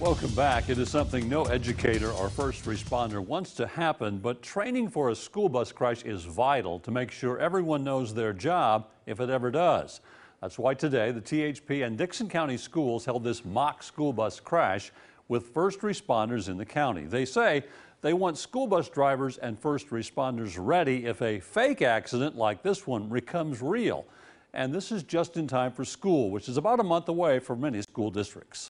Welcome back. It is something no educator or first responder wants to happen, but training for a school bus crash is vital to make sure everyone knows their job if it ever does. That's why today the THP and Dickson County schools held this mock school bus crash with first responders in the county. They say they want school bus drivers and first responders ready if a fake accident like this one becomes real. And this is just in time for school, which is about a month away for many school districts.